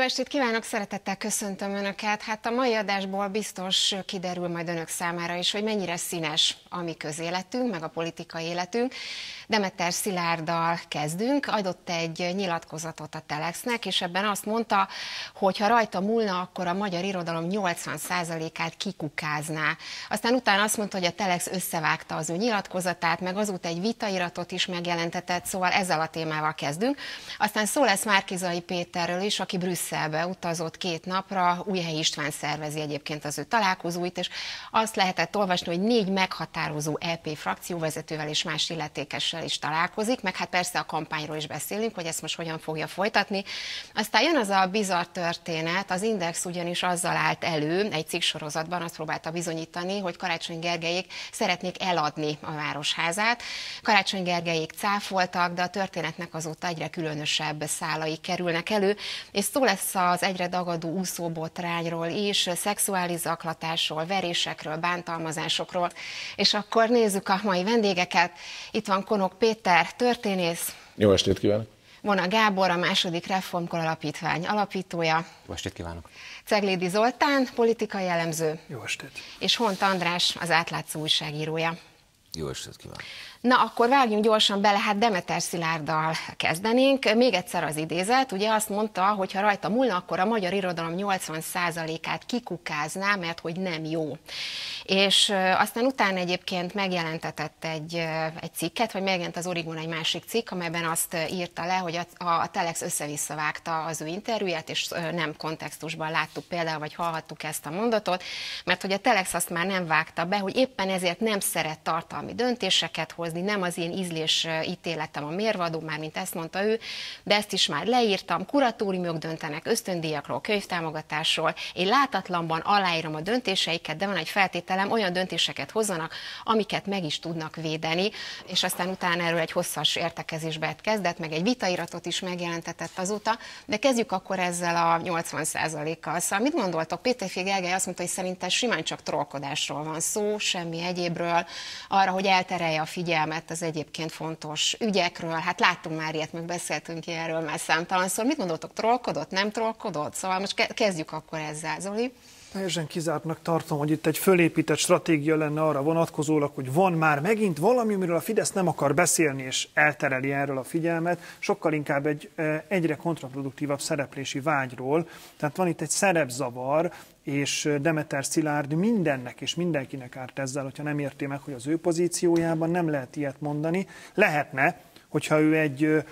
estét kívánok, szeretettel köszöntöm Önöket. Hát a mai adásból biztos kiderül majd Önök számára is, hogy mennyire színes a mi közéletünk, meg a politikai életünk. Demeter Szilárddal kezdünk, adott egy nyilatkozatot a Telexnek, és ebben azt mondta, hogy ha rajta múlna, akkor a magyar irodalom 80%-át kikukázná. Aztán utána azt mondta, hogy a Telex összevágta az ő nyilatkozatát, meg azóta egy vitairatot is megjelentetett, szóval ezzel a témával kezdünk. Aztán szó lesz Márki-Zay Péterről is, aki Brüsszelbe utazott 2 napra, Újhelyi István szervezi egyébként az ő találkozóit, és azt lehetett olvasni, hogy 4 meghatározó EP frakcióvezetővel és más illetékessel is találkozik, meg hát persze a kampányról is beszélünk, hogy ezt most hogyan fogja folytatni. Aztán jön az a bizarr történet, az Index ugyanis azzal állt elő, egy cikksorozatban azt próbálta bizonyítani, hogy Karácsony Gergelyék szeretnék eladni a Városházát. Karácsony Gergelyék cáfoltak, de a történetnek azóta egyre különösebb szálai kerülnek elő, és szó lesz az egyre dagadó úszóbotrányról is, szexuális zaklatásról, verésekről, bántalmazásokról. És akkor nézzük a mai vendégeket. Itt van Konok Péter, történész. Jó estét kívánok! Vona Gábor, a második Reformkor Alapítvány alapítója. Jó estét kívánok! Ceglédi Zoltán, politikai elemző. Jó estét! És Hont András, az Átlátszó újságírója. Jó estét kívánok! Na, akkor vágjunk gyorsan bele, hát Demeter Szilárddal kezdenénk. Még egyszer az idézet, ugye azt mondta, hogy ha rajta múlna, akkor a magyar irodalom 80%-át kikukázná, mert hogy nem jó. És aztán utána egyébként megjelentetett egy cikket, vagy megjelent az Origon egy másik cikk, amelyben azt írta le, hogy a Telex össze-visszavágta az ő interjúját, és nem kontextusban láttuk például, vagy hallhattuk ezt a mondatot, mert hogy a Telex azt már nem vágta be, hogy éppen ezért nem szeret tartalmi döntéseket hozni, nem az én ízlés ítéletem a mérvadó, már mint ezt mondta ő, de ezt is már leírtam, kuratóriumok döntenek ösztöndíjakról, könyvtámogatásról, én látatlanban aláírom a döntéseiket, de van egy feltételem, olyan döntéseket hozzanak, amiket meg is tudnak védeni, és aztán utána erről egy hosszas értekezésbe kezdett, meg egy vitairatot is megjelentetett azóta, de kezdjük akkor ezzel a 80%-kal. Szóval mit gondoltok? Péter Gergely azt mondta, hogy szerinte simán csak trollkodásról van szó, semmi egyébről, arra, hogy elterelje a figyelmet az egyébként fontos ügyekről. Hát láttunk már ilyet, meg beszéltünk erről már számtalanszor. Mit gondoltok, trollkodott, nem trollkodott? Szóval most kezdjük akkor ezzel, Zoli. Teljesen kizártnak tartom, hogy itt egy fölépített stratégia lenne arra vonatkozólag, hogy van már megint valami, amiről a Fidesz nem akar beszélni, és eltereli erről a figyelmet, sokkal inkább egy egyre kontraproduktívabb szereplési vágyról. Tehát van itt egy szerepzavar, és Demeter Szilárd mindennek és mindenkinek árt ezzel, hogyha nem érti meg, hogy az ő pozíciójában nem lehet ilyet mondani. Lehetne, hogyha ő egy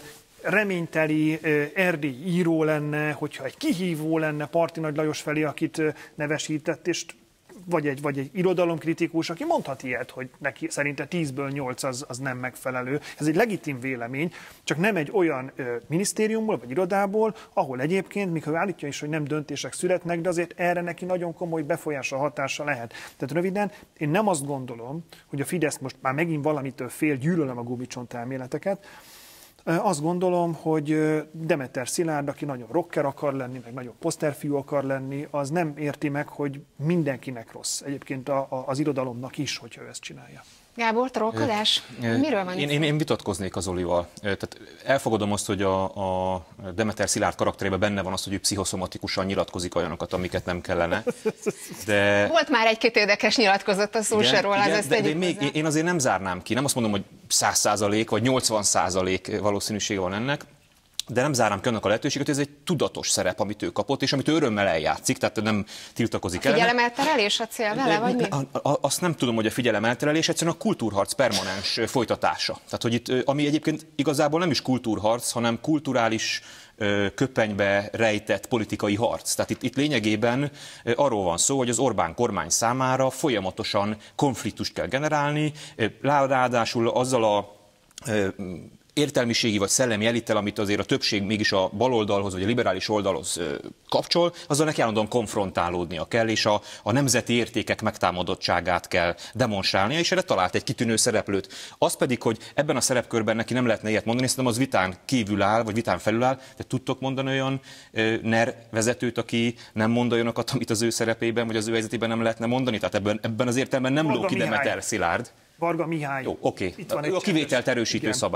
reményteli erdélyi író lenne, hogyha egy kihívó lenne Parti Nagy Lajos felé, akit nevesített, és vagy egy irodalomkritikus, aki mondhat ilyet, hogy neki szerinte 10-ből 8 az nem megfelelő. Ez egy legitim vélemény, csak nem egy olyan minisztériumból vagy irodából, ahol egyébként, mikor állítja is, hogy nem döntések születnek, de azért erre neki nagyon komoly befolyása, hatása lehet. Tehát röviden, én nem azt gondolom, hogy a Fidesz most már megint valamitől fél, gyűlölöm a gumicsont elméleteket. Azt gondolom, hogy Demeter Szilárd, aki nagyon rocker akar lenni, meg nagyon poszterfiú akar lenni, az nem érti meg, hogy mindenkinek rossz. Egyébként az irodalomnak is, hogyha ő ezt csinálja. Gábor, trollkodás? Miről van itt? Én vitatkoznék az Olival. Tehát elfogadom azt, hogy a Demeter Szilárd karakterében benne van az, hogy ő pszichoszomatikusan nyilatkozik olyanokat, amiket nem kellene. De... Volt már egy-két érdekes nyilatkozat a szó se róla, de én azért nem zárnám ki. Nem azt mondom, hogy 100% vagy 80% valószínűsége van ennek, de nem zárnám ki annak a lehetőséget, hogy ez egy tudatos szerep, amit ő kapott, és amit ő örömmel eljátszik, tehát nem tiltakozik ellene. Figyelemelterelés a cél vele, vagy mi? Azt nem tudom, hogy a figyelemelterelés, egyszerűen a kultúrharc permanens folytatása. Tehát, hogy itt, ami egyébként igazából nem is kultúrharc, hanem kulturális köpenybe rejtett politikai harc. Tehát itt lényegében arról van szó, hogy az Orbán kormány számára folyamatosan konfliktust kell generálni, ráadásul azzal a értelmiségi vagy szellemi elittel, amit azért a többség mégis a baloldalhoz vagy a liberális oldalhoz kapcsol, azzal neki állandóan konfrontálódnia kell, és a nemzeti értékek megtámadottságát kell demonstrálnia, és erre talált egy kitűnő szereplőt. Az pedig, hogy ebben a szerepkörben neki nem lehetne ilyet mondani, szerintem az vitán kívül áll, vagy vitán felül áll, de tudtok mondani olyan NER vezetőt, aki nem mond olyanokat, amit az ő szerepében, vagy az ő helyzetében nem lehetne mondani? Tehát ebben az értelemben nem ló ki Demeter Szilárd. Varga Mihály. Jó, oké. A kivételt erősítő szabály.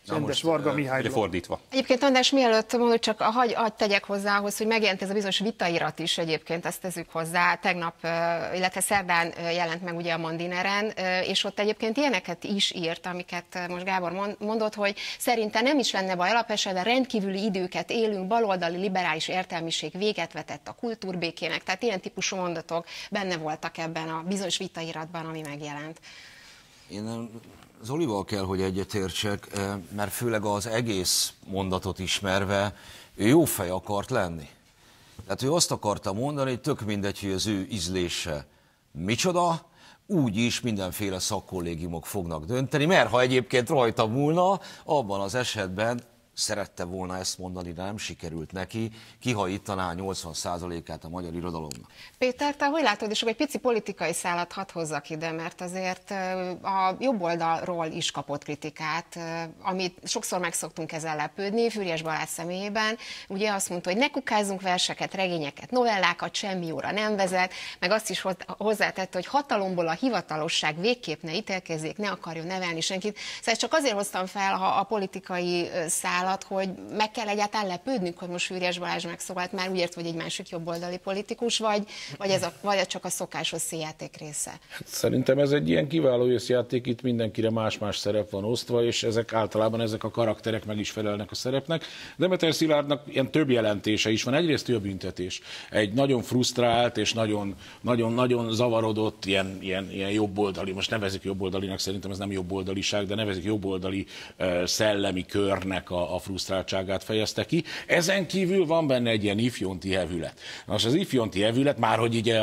rendes Varga Mihály. Fordítva. Egyébként András, mielőtt mondod, csak hagy tegyek hozzá ahhoz, hogy megjelent ez a bizonyos vitairat is egyébként, ezt tezzük hozzá, tegnap, illetve szerdán jelent meg ugye a Mandineren, és ott egyébként ilyeneket is írt, amiket most Gábor mondott, hogy szerinte nem is lenne baj, alapesetben rendkívüli időket élünk, baloldali liberális értelmiség véget vetett a kultúrbékének, tehát ilyen típusú mondatok benne voltak ebben a bizonyos vitairatban, ami megjelent. Én Zolival kell, hogy egyetértsek, mert főleg az egész mondatot ismerve ő jó fej akart lenni. Tehát ő azt akarta mondani, hogy tök mindegy, hogy az ő ízlése micsoda, úgyis mindenféle szakkollégiumok fognak dönteni, mert ha egyébként rajta múlna, abban az esetben szerette volna ezt mondani, de nem sikerült neki, kihajítaná 80%-át a magyar irodalomnak. Péter, te hogy látod, és egy pici politikai szálat hadd hozzak ide, mert azért a jobb oldalról is kapott kritikát, amit sokszor meg szoktunk ezzel lepődni, Füriyes Balázs személyében. Ugye azt mondta, hogy ne kukázzunk verseket, regényeket, novellákat, semmi jóra nem vezet, meg azt is hozzátette, hogy hatalomból a hivatalosság végképp ne ítélkezzék, ne akarjon nevelni senkit. Szóval csak azért hoztam fel a politikai szálat, hogy meg kell egyáltalán lepődnünk, hogy most Füriyes Balázs megszólalt, már úgy ért, hogy egy másik jobboldali politikus, vagy csak a szokásos színjáték része? Hát szerintem ez egy ilyen kiváló összjáték, itt mindenkire más-más szerep van osztva, és általában ezek a karakterek meg is felelnek a szerepnek. Demeter Szilárdnak ilyen több jelentése is van. Egyrészt ő a büntetés. Egy nagyon frusztrált és nagyon zavarodott, ilyen jobboldali, most nevezik jobboldalinak, szerintem ez nem jobboldaliság, de nevezik jobboldali szellemi körnek a frusztráltságát fejezte ki. Ezen kívül van benne egy ilyen ifjonti hevület. Most az ifjonti hevület, már hogy így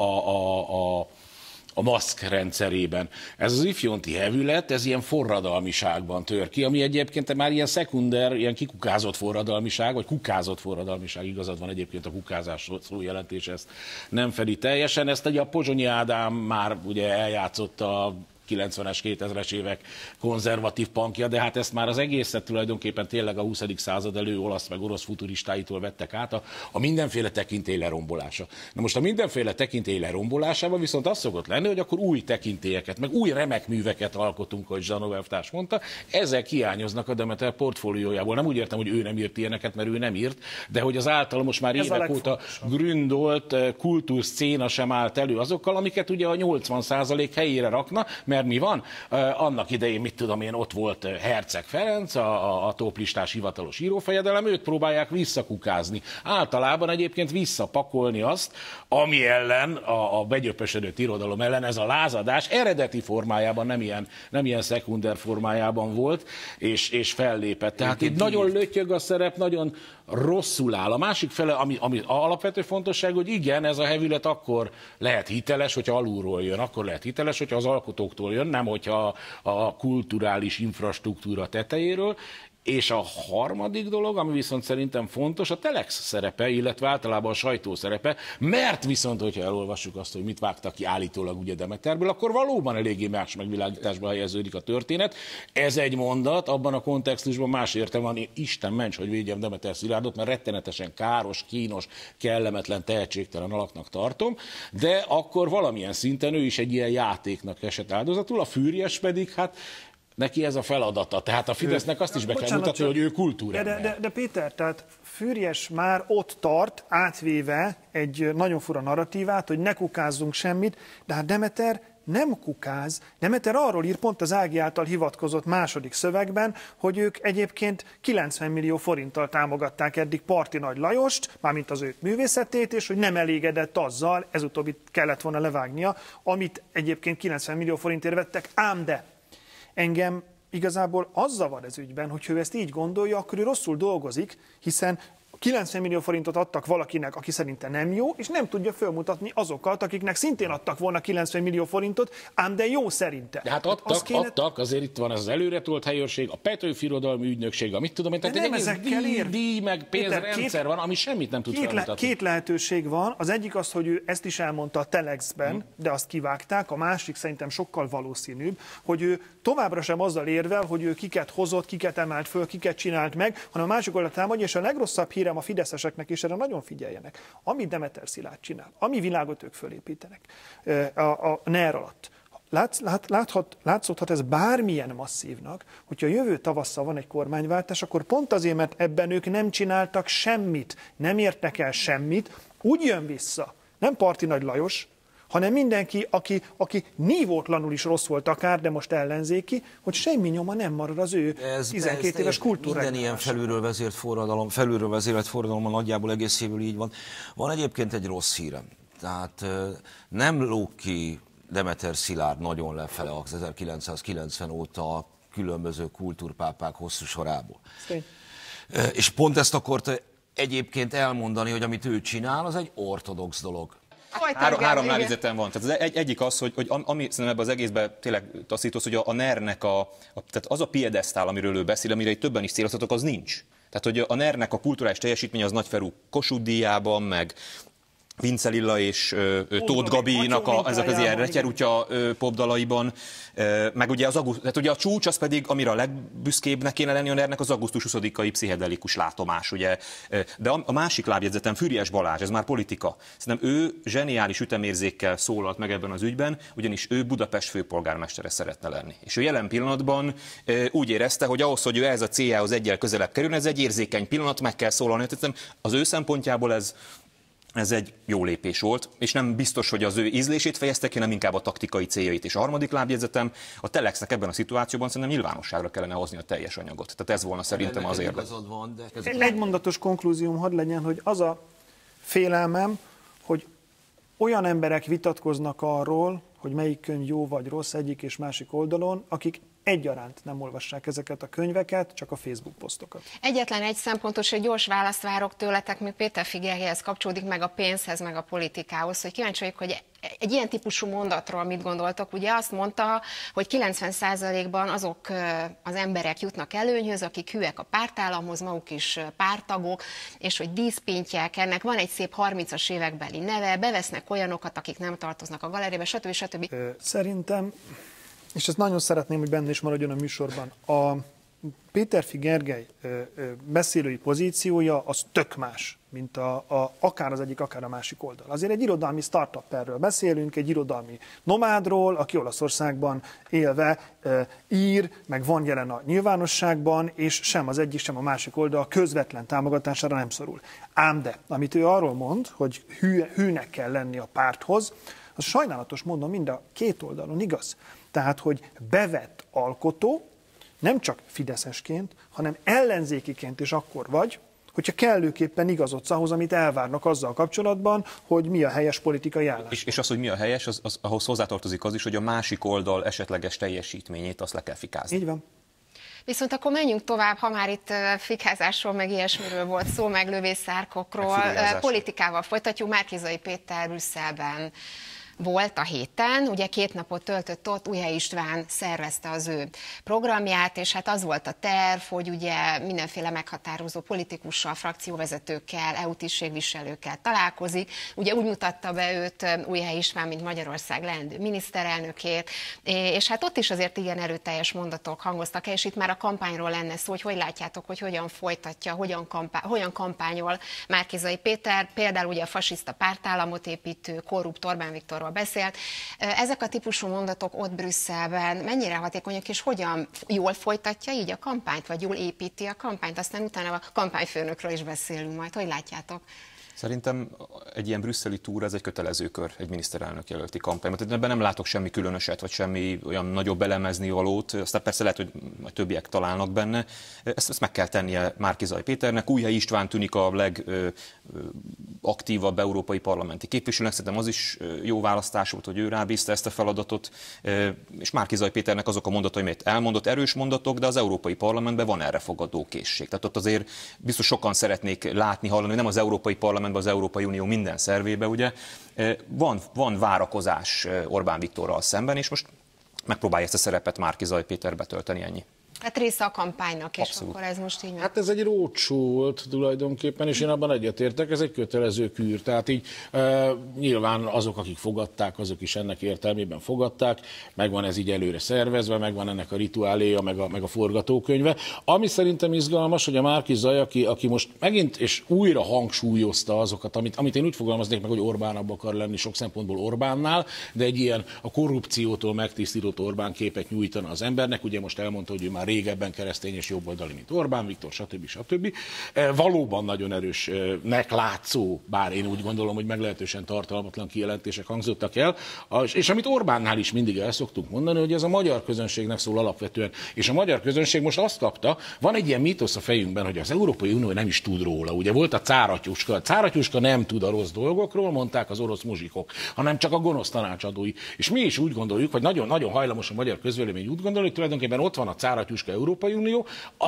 a maszk rendszerében. Ez az ifjonti hevület, ez ilyen forradalmiságban tör ki, ami egyébként már ilyen szekunder, ilyen kikukázott forradalmiság, vagy kukázott forradalmiság, igazad van egyébként a kukázás szó jelentése, ezt nem fedi teljesen. Ezt ugye a Pozsonyi Ádám már ugye eljátszotta a 90-es, 2000-es évek konzervatív punkja, de hát ezt már az egészet tulajdonképpen tényleg a 20. század olasz meg orosz futuristáitól vettek át, a mindenféle tekintély lerombolása. Na most a mindenféle tekintély lerombolásában viszont az szokott lenni, hogy akkor új tekintélyeket, meg új remek műveket alkotunk, ahogy Zsanov elvtárs mondta, ezek hiányoznak a Demeter portfóliójából. Nem úgy értem, hogy ő nem írt ilyeneket, mert ő nem írt, de hogy az által most már évek óta gründolt kultúrszcéna sem állt elő azokkal, amiket ugye a 80% helyére rakna, mert mi van? Annak idején, mit tudom én, ott volt Herceg Ferenc, a toplistás hivatalos írófejedelem, őt próbálják visszakukázni. Általában egyébként visszapakolni azt, ami ellen, a begyöpösödött irodalom ellen ez a lázadás eredeti formájában, nem ilyen szekunder formájában volt, és fellépett. Tehát itt nagyon lötyög a szerep, nagyon rosszul áll. A másik fele, ami alapvető fontosság, hogy igen, ez a hevület akkor lehet hiteles, hogyha alulról jön, akkor lehet hiteles, hogyha az alkotóktól jön, nem hogyha a kulturális infrastruktúra tetejéről. És a harmadik dolog, ami viszont szerintem fontos, a telex szerepe, illetve általában a sajtó szerepe, mert viszont, hogyha elolvassuk azt, hogy mit vágtak ki állítólag ugye Demeterből, akkor valóban eléggé más megvilágításba helyeződik a történet. Ez egy mondat, abban a kontextusban más értelme van, én Isten ments, hogy védjem Demeter Szilárdot, mert rettenetesen káros, kínos, kellemetlen, tehetségtelen alaknak tartom, de akkor valamilyen szinten ő is egy ilyen játéknak esett áldozatul, a Füriyes pedig hát neki ez a feladata. Tehát a Fidesznek azt is be kell mutatni, hogy ő kultúrember. De Péter, tehát Füriyes már ott tart, átvéve egy nagyon fura narratívát, hogy ne kukázzunk semmit, de hát Demeter nem kukáz. Demeter arról ír pont az Ági által hivatkozott második szövegben, hogy ők egyébként 90 millió forinttal támogatták eddig Parti Nagy Lajost, mármint az ő művészetét, és hogy nem elégedett azzal, ez utóbbi kellett volna levágnia, amit egyébként 90 millió forintért vettek, ám de engem igazából az zavar ez ügyben, hogy ő ezt így gondolja, akkor ő rosszul dolgozik, hiszen 90 millió forintot adtak valakinek, aki szerinte nem jó, és nem tudja fölmutatni azokat, akiknek szintén adtak volna 90 millió forintot, ám de jó szerinte. De hát adtak, azért itt van az előretolt helyőrség, a Petőfi Irodalmi Ügynökség, amit tudom én, tehát egy egész díj, meg pénzrendszer van, ami semmit nem tud felmutatni. Két lehetőség van, az egyik az, hogy ő ezt is elmondta a Telexben, de azt kivágták, a másik szerintem sokkal valószínűbb, hogy ő továbbra sem azzal érvel, hogy ő kiket hozott, kiket emelt föl, kiket csinált meg, hanem a másik oldalon támadja, és a legrosszabb hírem a fideszeseknek is erre nagyon figyeljenek. Ami Demeter Szilárd csinál, ami világot ők fölépítenek a NER alatt, látszódhat ez bármilyen masszívnak, hogyha a jövő tavasszal van egy kormányváltás, akkor pont azért, mert ebben ők nem csináltak semmit, nem értek el semmit, úgy jön vissza, nem Parti Nagy Lajos, hanem mindenki, aki nívótlanul is rossz volt akár, de most ellenzéki, hogy semmi nyoma nem marad az ő 12 éves kultúrájára. Minden ilyen felülről vezérelt forradalommal nagyjából egészéből így van. Van egyébként egy rossz hírem. Tehát nem lóg ki Demeter Szilárd nagyon lefele az 1990 óta a különböző kultúrpápák hosszú sorából. És pont ezt akarta egyébként elmondani, hogy amit ő csinál, az egy ortodox dolog. Három nézetem van. Tehát egyik az, hogy ami szerintem ebben az egészben tényleg taszítos, hogy a NER-nek tehát az a piedesztál, amiről ő beszél, amire itt többen is céloztatok, az nincs. Tehát, hogy a NER-nek a kulturális teljesítmény az Nagyferú Kossuth díjában, meg Vince Lilla és Tóth Gabinak ezek az ilyen retyerutya popdalaiban, meg ugye tehát ugye a csúcs az pedig, amire a legbüszkébbnek kéne lenni a NER-nek, az augusztus 20-ai pszichedelikus látomás, ugye. De a másik lábjegyzetem, Füriyes Balázs, ez már politika. Szerintem ő zseniális ütemérzékkel szólalt meg ebben az ügyben, ugyanis ő Budapest főpolgármestere szeretne lenni. És ő jelen pillanatban úgy érezte, hogy ahhoz, hogy ő ehhez a céljához egyel közelebb kerül, ez egy érzékeny pillanat, meg kell szólalni. Tehát az ő szempontjából ez egy jó lépés volt, és nem biztos, hogy az ő ízlését fejezte ki, hanem inkább a taktikai céljait. És a harmadik lábjegyzetem, a Telexnek ebben a szituációban szerintem nyilvánosságra kellene hozni a teljes anyagot. Tehát ez volna szerintem az érdek. Egy mondatos konklúzióm hadd legyen, hogy az a félelmem, hogy olyan emberek vitatkoznak arról, hogy melyik könyv jó vagy rossz egyik és másik oldalon, akik egyaránt nem olvassák ezeket a könyveket, csak a Facebook posztokat. Egyetlen egy szempontos, hogy gyors választ várok tőletek, még Péter Figerhez kapcsolódik, meg a pénzhez, meg a politikához, hogy kíváncsi vagyok, hogy egy ilyen típusú mondatról mit gondoltok. Ugye azt mondta, hogy 90%-ban azok az emberek jutnak előnyhöz, akik hűek a pártállamhoz, maguk is párttagok, és hogy díszpintják, ennek van egy szép 30-as évekbeli neve, bevesznek olyanokat, akik nem tartoznak a galériába, stb. Szerintem, és ezt nagyon szeretném, hogy benne is maradjon a műsorban, a Péterfi Gergely beszélői pozíciója az tök más, mint akár az egyik, akár a másik oldal. Azért egy irodalmi startupperről beszélünk, egy irodalmi nomádról, aki Olaszországban élve ír, meg van jelen a nyilvánosságban, és sem az egyik, sem a másik oldal közvetlen támogatására nem szorul. Ám de, amit ő arról mond, hogy hűnek kell lenni a párthoz, az sajnálatos módon mind a két oldalon igaz. Tehát, hogy bevett alkotó, nem csak fideszesként, hanem ellenzékiként is akkor vagy, hogyha kellőképpen igazodsz ahhoz, amit elvárnak azzal kapcsolatban, hogy mi a helyes politikai állás. És az, hogy mi a helyes, ahhoz hozzátartozik az is, hogy a másik oldal esetleges teljesítményét azt le kell fikázni. Így van. Viszont akkor menjünk tovább, ha már itt fikázásról, meg ilyesmiről volt szó, meg lövészárkokról, politikával folytatjuk. Márki-Zay Péter Brüsszelben volt a héten, ugye 2 napot töltött ott, Újhely István szervezte az ő programját, és hát az volt a terv, hogy ugye mindenféle meghatározó politikussal, frakcióvezetőkkel, EU tisztségviselőkkel találkozik. Ugye úgy mutatta be őt Újhely István, mint Magyarország leendő miniszterelnökét, és hát ott is azért igen erőteljes mondatok hangoztak el, és itt már a kampányról lenne szó, hogy látjátok, hogy hogyan folytatja, hogyan kampányol Márki-Zay Péter, például ugye a fasiszta pártállamot építő, korrupt Orbán Viktorról beszélt. Ezek a típusú mondatok ott Brüsszelben mennyire hatékonyak, és hogyan jól folytatja így a kampányt, vagy jól építi a kampányt? Aztán utána a kampányfőnökről is beszélünk majd. Hogy látjátok? Szerintem egy ilyen brüsszeli túra, ez egy kötelező kör egy miniszterelnök jelölti kampányban. Tehát ebben nem látok semmi különöset, vagy semmi olyan nagyobb elemezni valót. Aztán persze lehet, hogy majd többiek találnak benne. Ezt meg kell tennie Márki-Zay Péternek. Újhely István tűnik a legaktívabb európai parlamenti képviselőnek. Szerintem az is jó választás volt, hogy ő rábízta ezt a feladatot. És Márki-Zay Péternek azok a mondatai, amit elmondott, erős mondatok, de az Európai Parlamentben van erre fogadó készség. Tehát ott azért biztos sokan szeretnék látni, hallani, hogy nem az Európai Parlament, az Európai Unió minden szervébe, ugye, van várakozás Orbán Viktorral szemben, és most megpróbálja ezt a szerepet Márki-Zay Péter betölteni, ennyi. Hát része a kampánynak, és Abszolút. akkor ez most így meg. Hát ez egy roadshow volt tulajdonképpen, és én abban egyetértek, ez egy kötelező kür. Tehát így nyilván azok, akik fogadták, azok is ennek értelmében fogadták, megvan ez így előre szervezve, megvan ennek a rituáléja, meg a forgatókönyve. Ami szerintem izgalmas, hogy a Márki Zaj, aki most megint és újra hangsúlyozta azokat, amit én úgy fogalmaznék meg, hogy Orbánabb akar lenni sok szempontból Orbánnál, de egy ilyen a korrupciótól megtisztított Orbán képet nyújtana az embernek. Ugye most elmondta, hogy ő már régebben keresztény és jobboldali, mint Orbán Viktor, stb. Valóban nagyon erősnek látszó, bár én úgy gondolom, hogy meglehetősen tartalmatlan kijelentések hangzottak el, és amit Orbánnál is mindig el szoktunk mondani, hogy ez a magyar közönségnek szól alapvetően, és a magyar közönség most azt kapta, van egy ilyen mítosz a fejünkben, hogy az Európai Unió nem is tud róla. Ugye volt a cáratyuska. A cáratyuska nem tud a rossz dolgokról, mondták az orosz muzsikok, hanem csak a gonosz tanácsadói. És mi is úgy gondoljuk, hogy nagyon-nagyon hajlamos a magyar közvélemény úgy gondolja, hogy tulajdonképpen ott van a cáratyuska Európai Unió,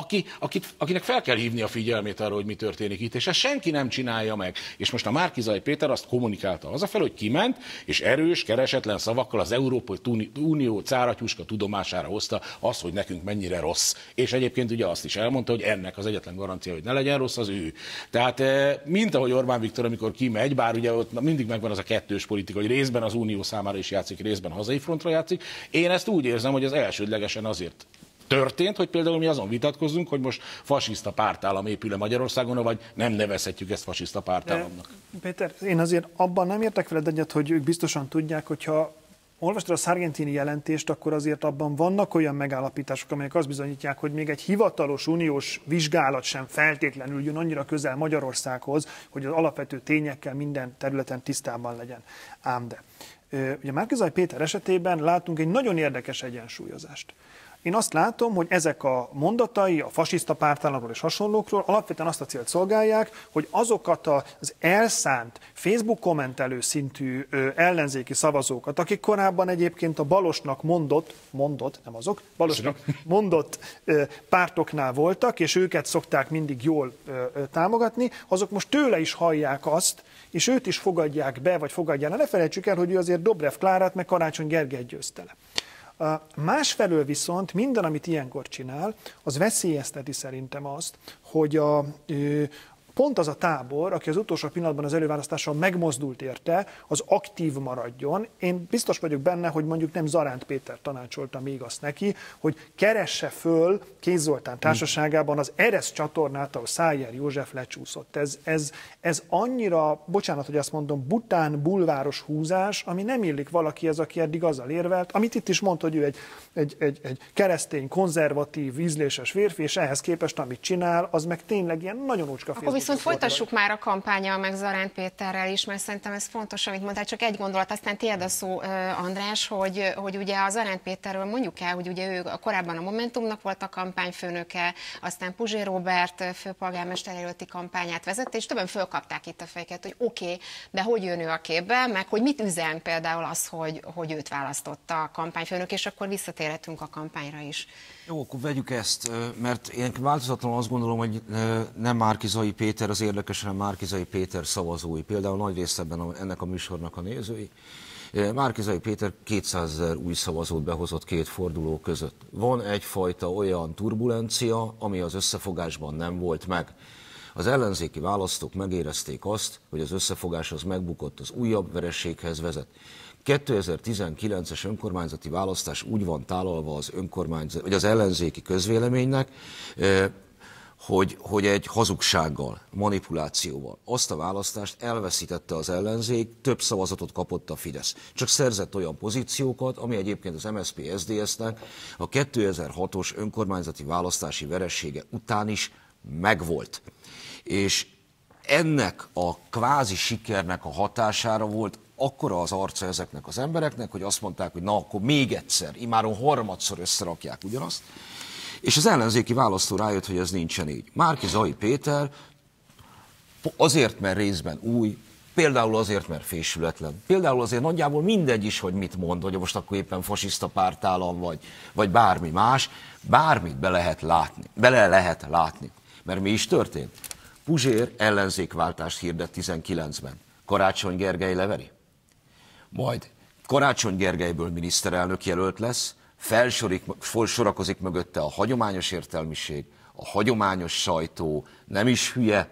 akinek fel kell hívni a figyelmét arra, hogy mi történik itt, és ezt senki nem csinálja meg. És most a Márki Zaj Péter azt kommunikálta hazafelé, hogy kiment, és erős, keresetlen szavakkal az Európai Unió cáratyuska tudomására hozta azt, hogy nekünk mennyire rossz. És egyébként ugye azt is elmondta, hogy ennek az egyetlen garancia, hogy ne legyen rossz, az ő. Tehát mint ahogy Orbán Viktor, amikor kimegy, bár ugye ott mindig megvan az a kettős politika, hogy részben az Unió számára is játszik, részben hazai frontra játszik. Én ezt úgy érzem, hogy az elsődlegesen azért történt, hogy például mi azon vitatkozzunk, hogy most fasiszta pártállam épül-e Magyarországon, vagy nem nevezhetjük ezt fasiszta pártállamnak. Péter, én azért abban nem értek veled egyet, hogy ők biztosan tudják, hogyha olvastad a Sargentini jelentést, akkor azért abban vannak olyan megállapítások, amelyek azt bizonyítják, hogy még egy hivatalos uniós vizsgálat sem feltétlenül jön annyira közel Magyarországhoz, hogy az alapvető tényekkel minden területen tisztában legyen. Ám de. Ugye Márki Zaj Péter esetében látunk egy nagyon érdekes egyensúlyozást. Én azt látom, hogy ezek a mondatai a fasiszta pártállamról és hasonlókról alapvetően azt a célt szolgálják, hogy azokat az elszánt Facebook kommentelő szintű ellenzéki szavazókat, akik korábban egyébként a Balosnak nem azok, Balosnak mondott pártoknál voltak, és őket szokták mindig jól támogatni, azok most tőle is hallják azt, és őt is fogadják be, vagy fogadják. Ne felejtsük el, hogy ő azért Dobrev Klárát, meg Karácsony Gergelyt győzte le. Másfelől viszont minden, amit ilyenkor csinál, az veszélyezteti szerintem azt, hogy pont az a tábor, aki az utolsó pillanatban az előválasztáson megmozdult érte, az aktív maradjon. Én biztos vagyok benne, hogy mondjuk nem Zaránt Péter tanácsolta még azt neki, hogy keresse föl Kéz Zoltán társaságában az Eresz csatornát, ahol Szájer József lecsúszott. Ez annyira, bocsánat, hogy azt mondom, bután, bulváros húzás, ami nem illik valakihez, aki eddig azzal érvelt, amit itt is mondta, hogy ő egy keresztény, konzervatív, ízléses férfi, és ehhez képest, amit csinál, az meg tényleg ilyen nagyon ócska. Akkor viszont folytassuk már a kampányal meg Zaránt Péterrel is, mert szerintem ez fontos, amit mondtál, csak egy gondolat, aztán tiéd a szó, András, hogy ugye a Zaránt Péterről mondjuk el, hogy ugye ő korábban a Momentumnak volt a kampányfőnöke, aztán Puzsér Róbert főpolgármester jelölti kampányát vezette, és többen fölkapták itt a fejeket, hogy oké, de hogy jön ő a képbe, meg hogy mit üzen például az, hogy őt választotta a kampányfőnök, és akkor visszatérhetünk a kampányra is. Jó, akkor vegyük ezt, mert én változatlanul azt gondolom, hogy nem Márki Zaj Péter az érdekes, hanem Márki Zaj Péter szavazói, például nagy részben ennek a műsornak a nézői. Márki Zaj Péter 200 000 új szavazót behozott két forduló között. Van egyfajta olyan turbulencia, ami az összefogásban nem volt meg. Az ellenzéki választók megérezték azt, hogy az összefogás az megbukott, az újabb vereséghez vezet. 2019-es önkormányzati választás úgy van tálalva az ellenzéki közvéleménynek, hogy egy hazugsággal, manipulációval azt a választást elveszítette az ellenzék, több szavazatot kapott a Fidesz. Csak szerzett olyan pozíciókat, ami egyébként az MSZP-SZDSZ-nek a 2006-os önkormányzati választási veresége után is megvolt. És ennek a kvázi sikernek a hatására volt akkora az arca ezeknek az embereknek, hogy azt mondták, hogy na akkor még egyszer, immáron harmadszor összerakják ugyanazt. És az ellenzéki választó rájött, hogy ez nincsen így. Márki Zaj Péter azért, mert részben új, például azért, mert fésületlen, például azért nagyjából mindegy is, hogy mit mond, hogy most akkor éppen fasiszta pártállam vagy bármi más, bármit bele lehet látni. Mert mi is történt? Puzsér ellenzékváltást hirdet 19-ben. Karácsony Gergely leveri. Majd Karácsony Gergelyből miniszterelnök jelölt lesz, felsorakozik mögötte a hagyományos értelmiség, a hagyományos sajtó, nem is hülye,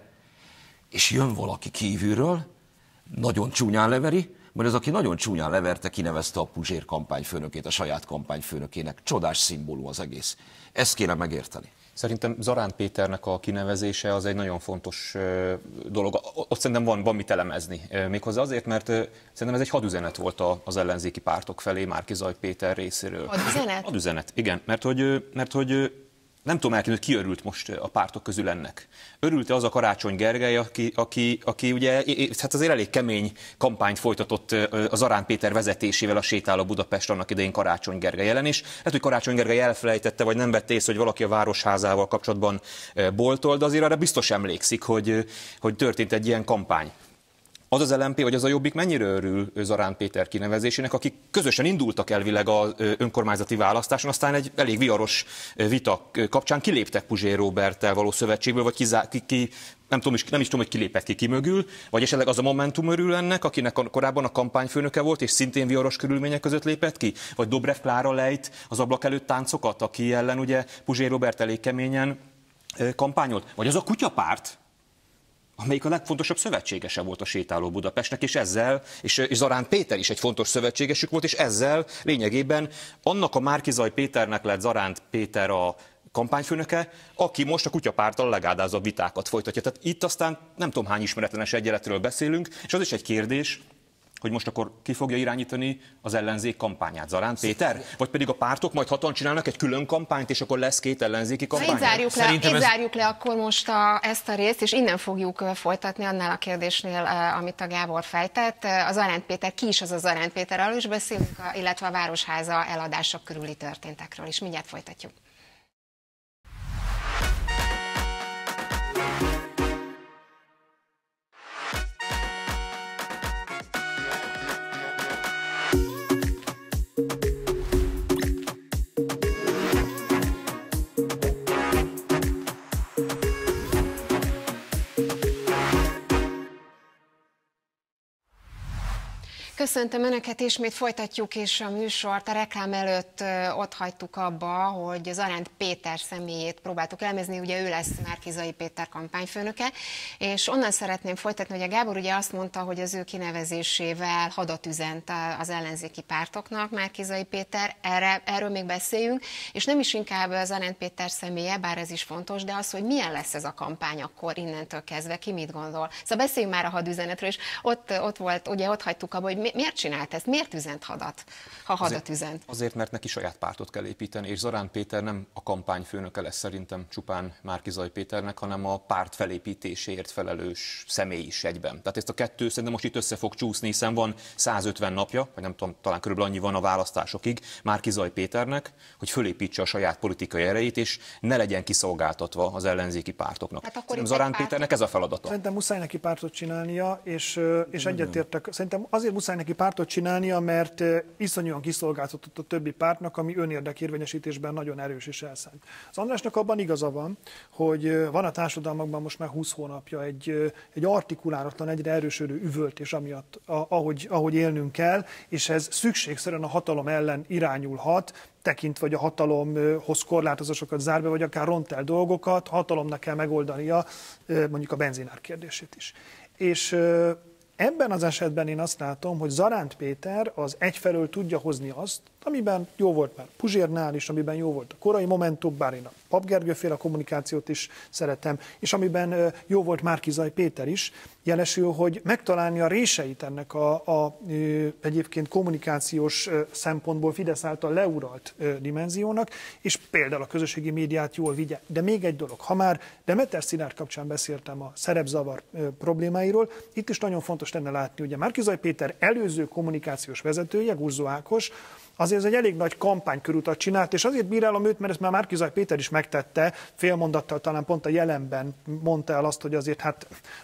és jön valaki kívülről, nagyon csúnyán leveri, mert az, aki nagyon csúnyán leverte, kinevezte a Puzsér kampányfőnökét a saját kampányfőnökének. Csodás szimbólum az egész. Ezt kéne megérteni. Szerintem Zaránd Péternek a kinevezése az egy nagyon fontos dolog. Ott szerintem van mit elemezni. Méghozzá azért, mert szerintem ez egy hadüzenet volt az ellenzéki pártok felé Márki-Zay Péter részéről. Hadüzenet? Hadüzenet, igen. Mert hogy nem tudom elképzelni, hogy ki örült most a pártok közül ennek. Örült-e az a Karácsony Gergely, aki ugye hát azért elég kemény kampányt folytatott a Zaránd Péter vezetésével a Sétáló Budapest annak idején Karácsony Gergely ellen is. Hát, hogy Karácsony Gergely elfelejtette, vagy nem vette észre, hogy valaki a Városházával kapcsolatban boltol, de azért arra biztos emlékszik, hogy történt egy ilyen kampány. Az az LMP, vagy az a Jobbik mennyire örül Zaránd Péter kinevezésének, akik közösen indultak elvileg az önkormányzati választáson, aztán egy elég viharos vita kapcsán kiléptek Puzsér Róberttel való szövetségből, vagy nem is tudom, hogy kilépett ki mögül, vagy esetleg az a Momentum örül ennek, akinek korábban a kampányfőnöke volt, és szintén viharos körülmények között lépett ki, vagy Dobrev Klára lejt az ablak előtt táncokat, aki ellen ugye Puzsér Róbert elég keményen kampányolt, vagy az a kutyapárt, amelyik a legfontosabb szövetségese volt a Sétáló Budapestnek, és ezzel, és Zaránd Péter is egy fontos szövetségesük volt, és ezzel lényegében annak a Márki-Zay Péternek lett Zaránd Péter a kampányfőnöke, aki most a kutyapárttal a legádázabb vitákat folytatja. Tehát itt aztán nem tudom hány ismeretlenes egyenletről beszélünk, és az is egy kérdés, hogy most akkor ki fogja irányítani az ellenzék kampányát? Zaránd Péter? Vagy pedig a pártok majd hatan csinálnak egy külön kampányt, és akkor lesz két ellenzéki kampány? Itt zárjuk le akkor most ezt a részt, és innen fogjuk folytatni annál a kérdésnél, amit a Gábor fejtett. A Zaránd Péter, ki is az a Zaránd Péter, arról is beszélünk, illetve a Városháza eladása körüli történtekről is. Mindjárt folytatjuk. Köszöntöm Önöket, ismét folytatjuk is a műsort. A reklám előtt ott hagytuk abba, hogy Zaránd Péter személyét próbáltuk elemezni, ugye ő lesz Márki-Zay Péter kampányfőnöke, és onnan szeretném folytatni, hogy a Gábor ugye azt mondta, hogy az ő kinevezésével hadat üzent az ellenzéki pártoknak Márki-Zay Péter, erről még beszéljünk, és nem is inkább Zaránd Péter személye, bár ez is fontos, de az, hogy milyen lesz ez a kampány akkor innentől kezdve, ki mit gondol. Szóval beszéljünk már a hadüzenetről, és ott volt, ugye ott hagytuk abba, hogy miért csinált ezt? Miért üzent hadat, ha hadat üzent? Azért, mert neki saját pártot kell építeni, és Zaránd Péter nem a kampányfőnöke lesz szerintem csupán Márki-Zay Péternek, hanem a párt felépítéséért felelős személy is egyben. Tehát ezt a kettő szerintem most itt össze fog csúszni, hiszen van 150 napja, vagy nem tudom, talán körülbelül annyi van a választásokig Márki-Zay Péternek, hogy fölépítse a saját politikai erejét, és ne legyen kiszolgáltatva az ellenzéki pártoknak. Hát akkor Zaránd Péternek ez a feladata. Szerintem muszáj neki pártot csinálnia, és egyetértek. Szerintem azért muszáj neki pártot csinálnia, mert iszonyúan kiszolgáltatott a többi pártnak, ami önérdekérvényesítésben nagyon erős és elszánt. Az Andrásnak abban igaza van, hogy van a társadalmakban most már 20 hónapja egy artikulálatlan, egyre erősödő üvöltés, amiatt, ahogy élnünk kell, és ez szükségszerűen a hatalom ellen irányulhat, tekintve, hogy a hatalomhoz korlátozásokat zár be, vagy akár ront el dolgokat, a hatalomnak kell megoldania mondjuk a benzinár kérdését is. És ebben az esetben én azt látom, hogy Zaránd Péter az egyfelől tudja hozni azt, amiben jó volt már Puzsérnál is, amiben jó volt a korai Momentum, bár én a Pap Gergőféle kommunikációt is szeretem, és amiben jó volt Márki-Zay Péter is, jelesül, hogy megtalálni a réseit ennek egyébként kommunikációs szempontból Fidesz által leuralt dimenziónak, és például a közösségi médiát jól vigye. De még egy dolog, ha már Demeter Szilárd kapcsán beszéltem a szerepzavar problémáiról, itt is nagyon fontos lenne látni, ugye Márki-Zay Péter előző kommunikációs vezetője, Gurzó Ákos, azért ez egy elég nagy kampánykörutat csinált, és azért bírálom őt, mert ezt már Márki-Zay Péter is megtette, félmondattal talán pont a Jelenben mondta el azt, hogy azért hát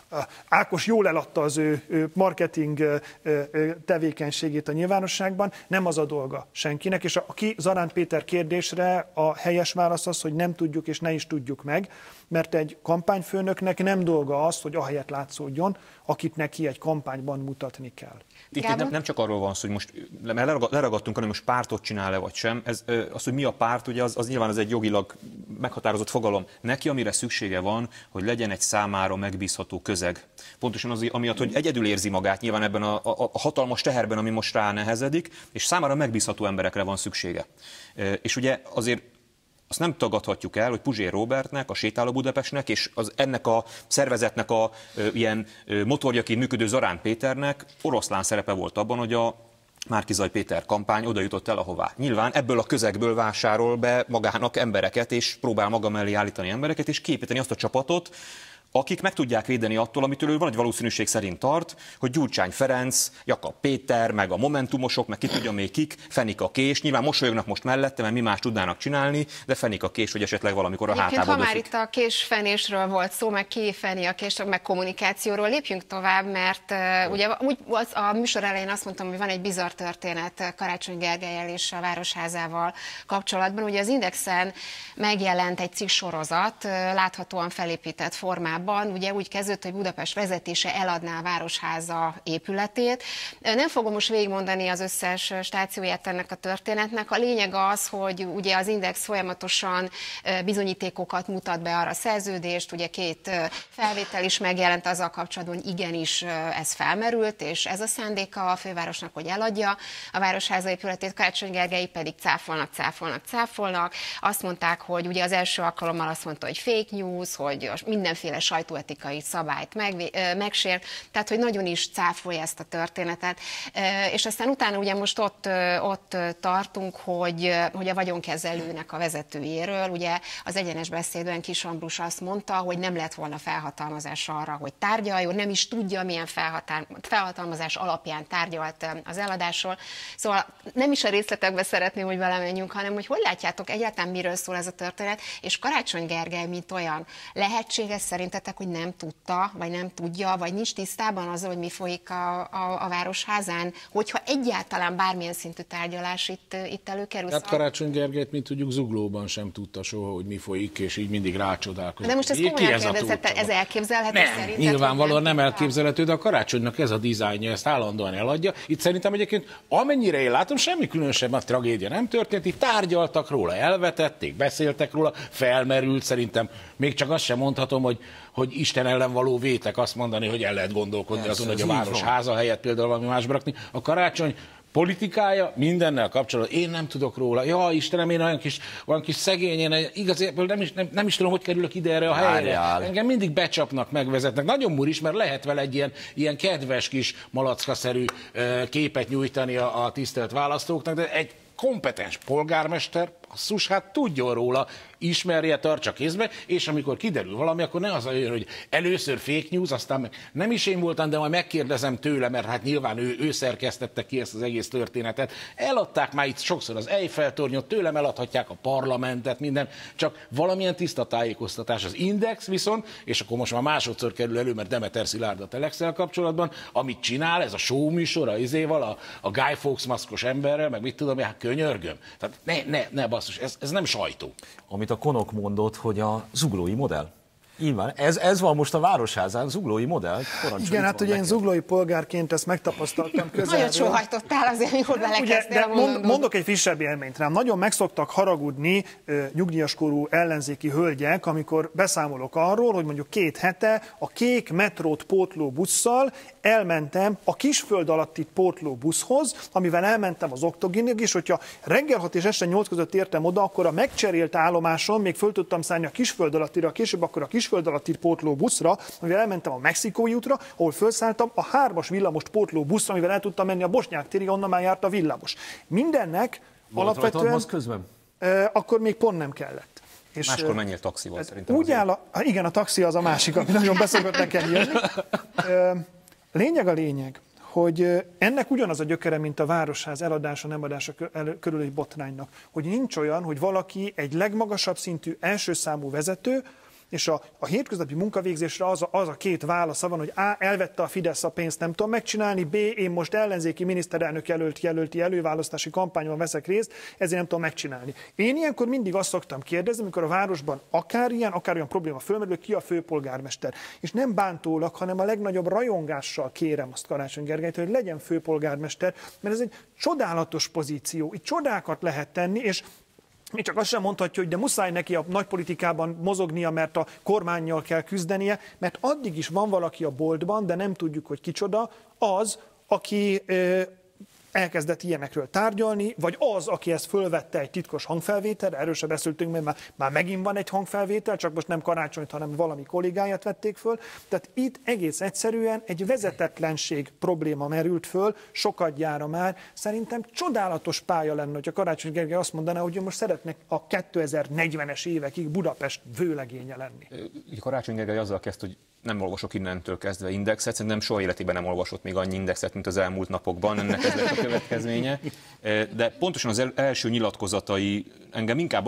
Ákos jól eladta az ő marketing tevékenységét a nyilvánosságban, nem az a dolga senkinek, és aki Zaránd Péter kérdésre a helyes válasz az, hogy nem tudjuk és ne is tudjuk meg. mert egy kampányfőnöknek nem dolga az, hogy ahelyett látszódjon, akit neki egy kampányban mutatni kell. Itt nem csak arról van szó, hogy most leragadtunk, hanem most pártot csinál-e vagy sem. Az, hogy mi a párt, ugye az nyilván az egy jogilag meghatározott fogalom. Neki, amire szüksége van, hogy legyen egy számára megbízható közeg. Pontosan az, amiatt, hogy egyedül érzi magát nyilván ebben a hatalmas teherben, ami most rá nehezedik, és számára megbízható emberekre van szüksége. És ugye azért azt nem tagadhatjuk el, hogy Puzsér Róbertnek, a Sétáló Budapestnek és ennek a szervezetnek a ilyen motorjaként működő Zarán Péternek oroszlán szerepe volt abban, hogy a Márki-Zay Péter kampány oda jutott el, ahová. Nyilván ebből a közegből vásárol be magának embereket, és próbál maga mellé állítani embereket, és képíteni azt a csapatot, akik meg tudják védeni attól, amitől ő van egy valószínűség szerint tart, hogy Gyurcsány Ferenc, Jakab Péter, meg a momentumosok, meg ki tudja még kik, fenik a kés. Nyilván mosolyognak most mellette, mert mi más tudnának csinálni, de fenik a kés, hogy esetleg valamikor a hátába ha már itt a késfenésről volt szó, meg kifeni a kés, meg kommunikációról, lépjünk tovább, mert ugye a műsor elején azt mondtam, hogy van egy bizarr történet Karácsony Gergellyel és a Városházával kapcsolatban. Ugye az Indexen megjelent egy cikksorozat, láthatóan felépített formában. Ugye úgy kezdődött, hogy Budapest vezetése eladná a Városháza épületét. Nem fogom most végigmondani az összes stációját ennek a történetnek. A lényeg az, hogy ugye az Index folyamatosan bizonyítékokat mutat be arra a szerződést, ugye 2 felvétel is megjelent azzal kapcsolatban, hogy igenis ez felmerült, és ez a szándéka a fővárosnak, hogy eladja a Városháza épületét, Karácsony Gergely pedig cáfolnak. Azt mondták, hogy ugye az első alkalommal azt mondta, hogy fake news, hogy mindenféle sajtóetikai szabályt megsért, tehát hogy nagyon is cáfolja ezt a történetet. És aztán utána ugye most ott tartunk, hogy a vagyonkezelőnek a vezetőjéről, ugye az egyenes beszédben Kiss Ambrus azt mondta, hogy nem lett volna felhatalmazás arra, hogy tárgyaljon, nem is tudja, milyen felhatalmazás alapján tárgyalt az eladásról. Szóval nem is a részletekbe szeretném, hogy belemenjünk, hanem hogy látjátok egyáltalán miről szól ez a történet, és Karácsony Gergely, mint olyan, lehetséges szerintetek, hogy nem tudta, vagy nem tudja, vagy nincs tisztában azzal, hogy mi folyik a Városházán, hogyha egyáltalán bármilyen szintű tárgyalás itt előkerül. Hát Karácsony Gergelyt, mint tudjuk, Zuglóban sem tudta soha, hogy mi folyik, és így mindig rácsodálkozott. De most ezt komolyan kérdezett, ez elképzelhető szerinted? Nyilvánvalóan nem elképzelhető, de a Karácsonynak ez a dizájnja, ezt állandóan eladja. Itt szerintem egyébként, amennyire én látom, semmi különösebb a tragédia nem történt, itt tárgyaltak róla, elvetették, beszéltek róla, felmerült, szerintem még csak azt sem mondhatom, hogy Isten ellen való vétek azt mondani, hogy el lehet gondolkodni azon, hogy a Városháza helyett például valami másba rakni. A Karácsony politikája mindennel kapcsolatban, én nem tudok róla. Ja, Istenem, én olyan kis szegény, én igazából nem is tudom, hogy kerülök ide erre a helyre. Engem mindig becsapnak, megvezetnek. Nagyon muris, mert lehet vele egy ilyen kedves kis malackaszerű képet nyújtani a tisztelt választóknak, de egy kompetens polgármester, basszus, hát tudjon róla, ismerje, tartsa kézbe, és amikor kiderül valami, akkor ne az olyan, hogy először fake news, aztán meg nem is én voltam, de majd megkérdezem tőle, mert hát nyilván ő szerkesztette ki ezt az egész történetet. Eladták már itt sokszor az Eiffel-tornyot, tőlem eladhatják a parlamentet, minden, csak valamilyen tiszta tájékoztatás. Az Index viszont, és akkor most már másodszor kerül elő, mert Demeter Szilárd a Telexel kapcsolatban, amit csinál, ez a show műsor, a Guy Fawkes maszkos emberrel, meg mit tudom, hát könyörgöm. Tehát ne basszus, ez nem sajtó. Amit a Konok mondott, hogy a zuglói modell. Nyilván, ez van most a Városházán, zuglói modell. Igen, hát ugye én zuglói polgárként ezt megtapasztaltam közelről. Nagyon sóhajtottál azért, mikor belekezdtél a mondandót. Mondok egy frissebb élményt rám. Nagyon meg szoktak haragudni nyugdíjaskorú ellenzéki hölgyek, amikor beszámolok arról, hogy mondjuk 2 hete a kék metrót pótló busszal elmentem a Kisföld alatti pótló buszhoz, amivel elmentem az Oktoginig, és hogyha reggel 6 és este 8 között értem oda, akkor a megcserélt állomáson még föl tudtam szállni a Kisföld alattira, később akkor a Kisföld alatti pótló buszra, amivel elmentem a Mexikói útra, ahol felszálltam a 3-as villamost pótló buszra, amivel el tudtam menni a Bosnyák térig, onnan már járt a villamos. Mindennek volt alapvetően közben? Akkor még pont nem kellett. És máskor mennyire taxival szerintem? Úgy áll igen, a taxi az a másik, ami nagyon beszokott nekem jönni. Lényeg a lényeg, hogy ennek ugyanaz a gyökere, mint a Városház eladása, nem adása körül egy botránynak. Hogy nincs olyan, hogy valaki egy legmagasabb szintű első számú vezető És a hétköznapi munkavégzésre az a két válasza van, hogy A, elvette a Fidesz a pénzt, nem tudom megcsinálni, B, én most ellenzéki miniszterelnök jelölti előválasztási kampányban veszek részt, ezért nem tudom megcsinálni. Én ilyenkor mindig azt szoktam kérdezni, amikor a városban akár olyan probléma fölmerül, ki a főpolgármester. És nem bántólag, hanem a legnagyobb rajongással kérem azt Karácsony Gergelyt, hogy legyen főpolgármester, mert ez egy csodálatos pozíció, itt csodákat lehet tenni, és még csak azt sem mondhatja, hogy de muszáj neki a nagypolitikában mozognia, mert a kormánnyal kell küzdenie, mert addig is van valaki a boltban, de nem tudjuk, hogy kicsoda, az, aki elkezdett ilyenekről tárgyalni, vagy az, aki ezt fölvette egy titkos hangfelvételre, erről sem beszéltünk, mert már megint van egy hangfelvétel, csak most nem Karácsonyt, hanem valami kollégáját vették föl. Tehát itt egész egyszerűen egy vezetetlenség probléma merült föl, sokadjára már. Szerintem csodálatos pálya lenne, hogy a Karácsony Gergely azt mondaná, hogy most szeretnek a 2040-es évekig Budapest vőlegénye lenni. Karácsony Gergely azzal kezd, hogy nem olvasok innentől kezdve indexet, szerintem soha életében nem olvasott még annyi indexet, mint az elmúlt napokban, ennek ez lett a következménye. De pontosan az első nyilatkozatai engem inkább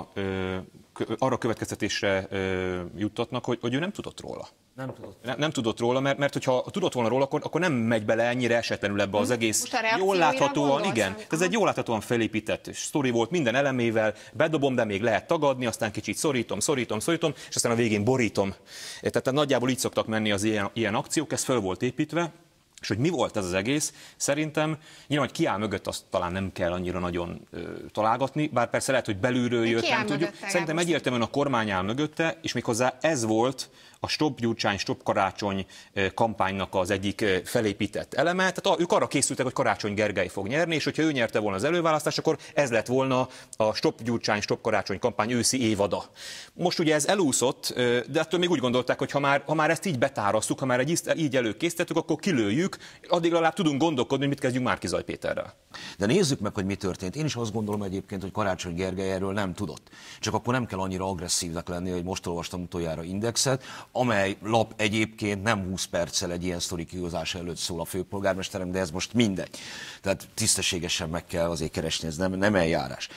arra következtetésre juttatnak, hogy ő nem tudott róla. Nem tudott róla, mert hogyha tudott volna róla, akkor nem megy bele ennyire esetlenül ebbe az egész jól láthatóan, igen. Ez egy jól láthatóan felépített sztori volt minden elemével, bedobom, de még lehet tagadni, aztán kicsit szorítom, és aztán a végén borítom. Tehát nagyjából így szoktak menni az ilyen akciók, ez föl volt építve. És hogy mi volt ez az egész, szerintem nyilván, hogy ki áll mögött, azt talán nem kell annyira nagyon találgatni, bár persze lehet, hogy belülről jött, nem tudjuk. Szerintem egyértelműen a kormány áll mögötte, és méghozzá ez volt a Stop Gyurcsány, Stop Karácsony kampánynak az egyik felépített eleme. Tehát ők arra készültek, hogy Karácsony Gergely fog nyerni, és hogyha ő nyerte volna az előválasztást, akkor ez lett volna a Stop Gyurcsány, Stop Karácsony kampány őszi évada. Most ugye ez elúszott, de ettől még úgy gondolták, hogy ha már ezt így betárasztuk, ha már így előkészítettük, akkor kilőjük, addig legalább tudunk gondolkodni, hogy mit kezdjünk Márki-Zay Péterrel. De nézzük meg, hogy mi történt. Én is azt gondolom egyébként, hogy Karácsony Gergely erről nem tudott. Csak akkor nem kell annyira agresszívnek lenni, hogy most olvastam utoljára indexet, amely lap egyébként nem 20 perccel egy ilyen sztori kihozása előtt szól a főpolgármesterem, de ez most mindegy. Tehát tisztességesen meg kell azért keresni, ez nem eljárás.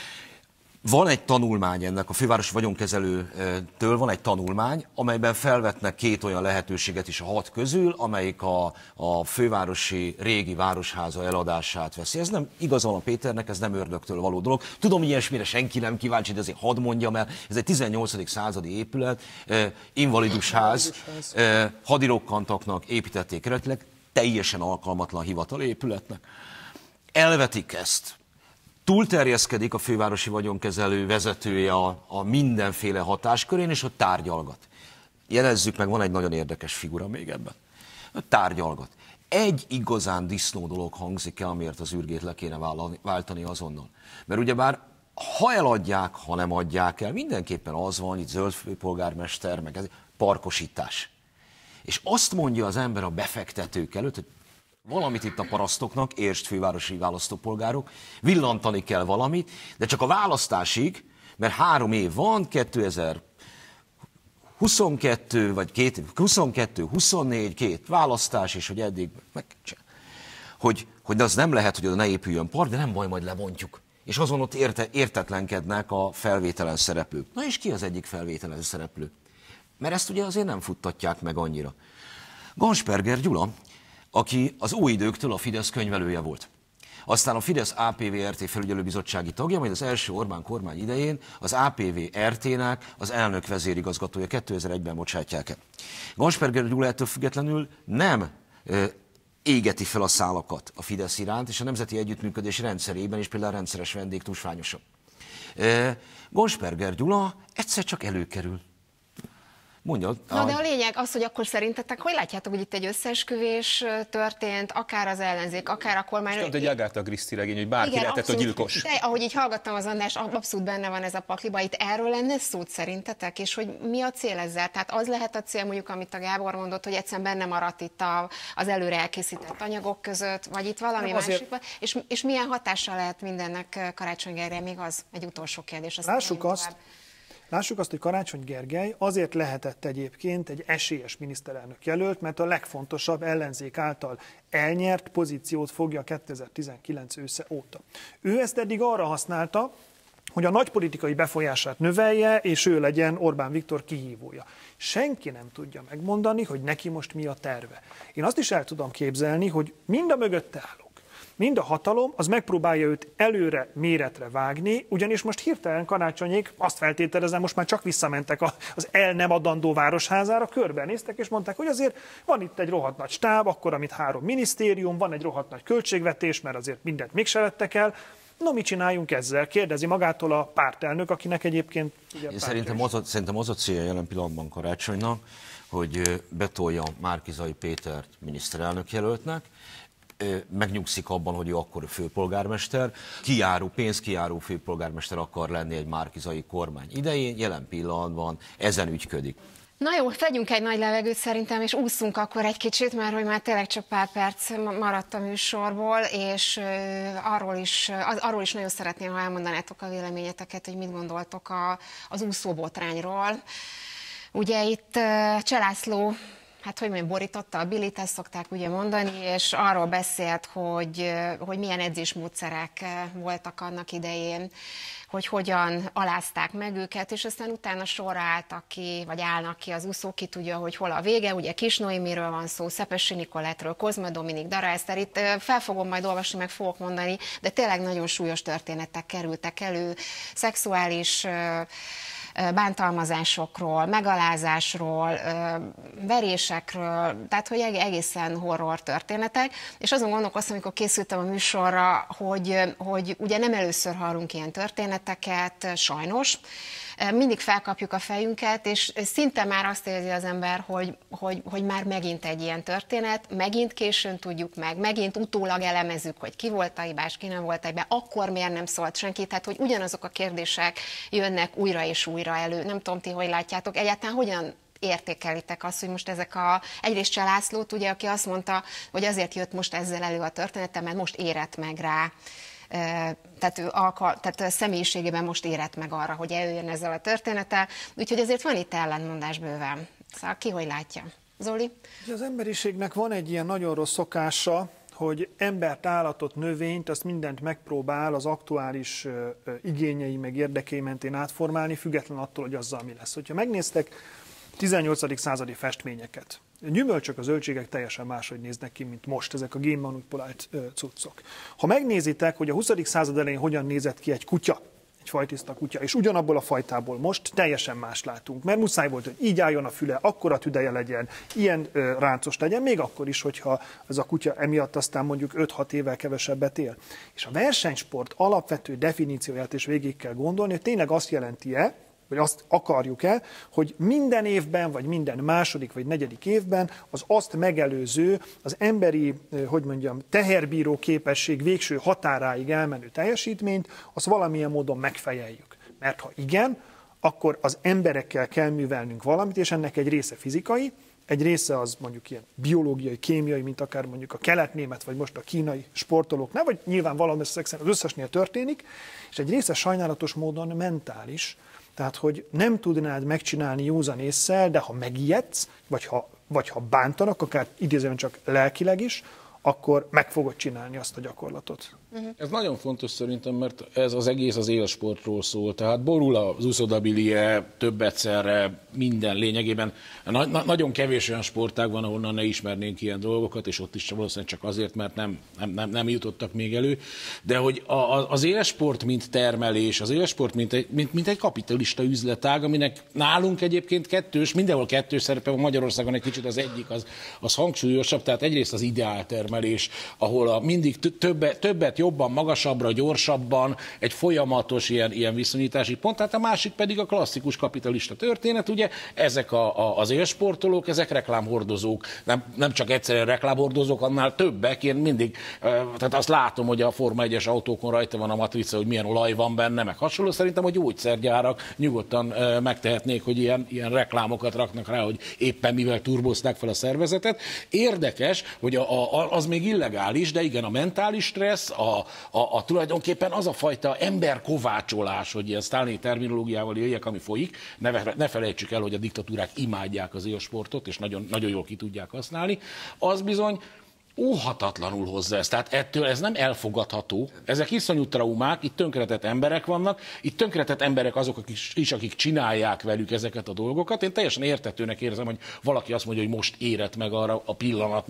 Van egy tanulmány ennek, a fővárosi vagyonkezelőtől van egy tanulmány, amelyben felvetnek két olyan lehetőséget is a 6 közül, amelyik a fővárosi régi városháza eladását veszi. Ez nem igazán a Péternek, ez nem ördögtől való dolog. Tudom, ilyesmire senki nem kíváncsi, de azért hadd mondjam el, ez egy 18. századi épület, invalidusház, hadirokkantaknak építették eredetileg, teljesen alkalmatlan hivatalépületnek. Elvetik ezt. Túlterjeszkedik a fővárosi vagyonkezelő vezetője a mindenféle hatáskörén, és ott tárgyalgat. Jelezzük meg, van egy nagyon érdekes figura még ebben. Tárgyalgat. Egy igazán disznó dolog hangzik el, amiért az ürgét le kéne váltani azonnal. Mert ugyebár, ha eladják, ha nem adják el, mindenképpen az van, itt zöld főpolgármester, meg ez parkosítás. És azt mondja az ember a befektetők előtt, hogy valamit itt a parasztoknak, értsd fővárosi választópolgárok, villantani kell valamit, de csak a választásig, mert 3 év van, 2022, vagy 22-24, 2 választás, és hogy eddig hogy az nem lehet, hogy oda ne épüljön park, de nem baj, majd lebontjuk. És azon ott értetlenkednek a felvételen szereplők. Na és ki az egyik felvételen szereplő? Mert ezt ugye azért nem futtatják meg annyira. Gansperger Gyula, aki az új időktől a Fidesz könyvelője volt. Aztán a Fidesz APV-RT felügyelőbizottsági tagja, majd az első Orbán kormány idején az APV-RT-nek az elnök vezérigazgatója 2001-ben bocsátják el. Gansperger Gyula ettől függetlenül nem égeti fel a szálakat a Fidesz iránt, és a nemzeti együttműködés rendszerében is például rendszeres vendég tusványosabb. Gansperger Gyula egyszer csak előkerül. Mondjad. Na de a lényeg az, hogy akkor szerintetek, hogy látjátok, hogy itt egy összeesküvés történt, akár az ellenzék, akár a kormány. És egy Agatha Christie regény, hogy bárki lehetett a gyilkos. De ahogy így hallgattam az András, abszolút benne van ez a pakliba. Itt erről lenne szó szerintetek, és hogy mi a cél ezzel? Tehát az lehet a cél, mondjuk, amit a Gábor mondott, hogy egyszerűen benne maradt itt az előre elkészített anyagok között, vagy itt valami másikban, és milyen hatással lehet mindennek Karácsony Gergely? Még az egy utolsó kérdés. Lássuk azt, hogy Karácsony Gergely azért lehetett egyébként egy esélyes miniszterelnök jelölt, mert a legfontosabb ellenzék által elnyert pozíciót fogja 2019 ősze óta. Ő ezt eddig arra használta, hogy a nagy politikai befolyását növelje, és ő legyen Orbán Viktor kihívója. Senki nem tudja megmondani, hogy neki most mi a terve. Én azt is el tudom képzelni, hogy mind a mögötte állók, mind a hatalom, az megpróbálja őt előre méretre vágni, ugyanis most hirtelen Karácsonyék, azt feltételezem, most már csak visszamentek az el nem adandó városházára, körbenéztek, és mondták, hogy azért van itt egy rohadt nagy stáb, akkor, amit 3 minisztérium, van egy rohadt nagy költségvetés, mert azért mindent mégse vettek el. No, mit csináljunk ezzel? Kérdezi magától a pártelnök, akinek egyébként... Én szerintem az a célja jelen pillanatban Karácsonynak, hogy betolja Márki-Zay Pétert miniszterelnök jelöltnek, megnyugszik abban, hogy ő akkor főpolgármester, pénzkijáró főpolgármester akar lenni egy Márki-Zayi kormány idején, jelen pillanatban ezen ügyködik. Na jó, vegyünk egy nagy levegőt szerintem, és ússzunk akkor egy kicsit, mert hogy már tényleg csak pár perc maradt a műsorból, és arról is nagyon szeretném, ha elmondanátok a véleményeteket, hogy mit gondoltok az úszóbotrányról. Ugye itt Cselászló, hát hogy mondjam, borította a bilit, ezt szokták ugye mondani, és arról beszélt, hogy milyen edzésmódszerek voltak annak idején, hogy hogyan alázták meg őket, és aztán utána sorra álltak ki, vagy állnak ki az úszók, ki tudja, hogy hol a vége. Ugye Kis Noémiről van szó, Szepessy Nikolettről, Kozma Dominik, Dara Eszter, itt fel fogom majd olvasni, meg fogok mondani, de tényleg nagyon súlyos történetek kerültek elő, szexuális bántalmazásokról, megalázásról, verésekről, tehát hogy egészen horror történetek, és azon gondolkoztam, amikor készültem a műsorra, hogy ugye nem először hallunk ilyen történeteket, sajnos, mindig felkapjuk a fejünket, és szinte már azt érzi az ember, hogy már megint egy ilyen történet, megint későn tudjuk meg, megint utólag elemezzük, hogy ki volt a hibás, ki nem volt a hibás, akkor miért nem szólt senki, tehát hogy ugyanazok a kérdések jönnek újra és újra elő. Nem tudom, ti hogy látjátok, egyáltalán hogyan értékelitek azt, hogy most ezek egyrészt Cselászlót, ugye, aki azt mondta, hogy azért jött most ezzel elő a története, mert most érett meg rá, tehát a személyiségében most érett meg arra, hogy eljöjjön ezzel a történettel, úgyhogy azért van itt ellentmondás bőven. Szóval ki hogy látja? Zoli? Az emberiségnek van egy ilyen nagyon rossz szokása, hogy embert, állatot, növényt, azt mindent megpróbál az aktuális igényei meg érdekei mentén átformálni, független attól, hogy azzal mi lesz. Hogyha megnéztek 18. századi festményeket, a gyümölcsök, a zöldségek teljesen máshogy néznek ki, mint most, ezek a génmanipulált cuccok. Ha megnézitek, hogy a 20. század elején hogyan nézett ki egy kutya, egy fajtiszta kutya, és ugyanabból a fajtából most teljesen más látunk, mert muszáj volt, hogy így álljon a füle, akkora tüdeje legyen, ilyen ráncos legyen, még akkor is, hogyha ez a kutya emiatt aztán mondjuk 5-6 évvel kevesebbet él. És a versenysport alapvető definícióját is végig kell gondolni, hogy tényleg azt jelenti-e, vagy azt akarjuk-e, hogy minden évben, vagy minden második, vagy negyedik évben az azt megelőző, az emberi, teherbíró képesség végső határáig elmenő teljesítményt, azt valamilyen módon megfejeljük. Mert ha igen, akkor az emberekkel kell művelnünk valamit, és ennek egy része fizikai, egy része az mondjuk ilyen biológiai, kémiai, mint akár mondjuk a kelet-német, vagy most a kínai sportolóknál, vagy nyilván valami az összesnél történik, és egy része sajnálatos módon mentális, tehát, hogy nem tudnád megcsinálni józan ésszel, de ha megijedsz, vagy ha bántanak, akár idézően csak lelkileg is, akkor meg fogod csinálni azt a gyakorlatot. Ez nagyon fontos szerintem, mert ez az egész az élsportról szól. Tehát borul az úszodabilie több egyszerre, minden lényegében. Nagyon kevés olyan sportág van, ahonnan ne ismernénk ilyen dolgokat, és ott is valószínűleg csak azért, mert nem jutottak még elő. De hogy az élsport, mint termelés, az élsport, mint egy kapitalista üzletág, aminek nálunk egyébként kettős, mindenhol kettős szerepe van, Magyarországon egy kicsit az egyik, az hangsúlyosabb, tehát egyrészt az ideáltermelés, ahol mindig többet, jobban, magasabbra, gyorsabban, egy folyamatos ilyen viszonyítási pont, tehát a másik pedig a klasszikus kapitalista történet, ugye ezek az élsportolók, ezek reklámhordozók, nem csak egyszerűen reklámhordozók, annál többek, én mindig, tehát azt látom, hogy a Forma 1-es autókon rajta van a matrica, hogy milyen olaj van benne, meg hasonló, szerintem a gyógyszergyárak nyugodtan megtehetnék, hogy ilyen reklámokat raknak rá, hogy éppen mivel turbozták fel a szervezetet. Érdekes, hogy az még illegális, de igen, a mentális stressz, tulajdonképpen az a fajta emberkovácsolás, hogy ilyen sztálini terminológiával jöjjek, ami folyik, ne felejtsük el, hogy a diktatúrák imádják az élsportot, és nagyon, nagyon jól ki tudják használni, az bizony óhatatlanul hozza ezt. Tehát ettől ez nem elfogadható. Ezek iszonyú traumák, itt tönkretett emberek vannak, itt tönkretett emberek azok is, akik csinálják velük ezeket a dolgokat. Én teljesen értetőnek érzem, hogy valaki azt mondja, hogy most érett meg arra a pillanat,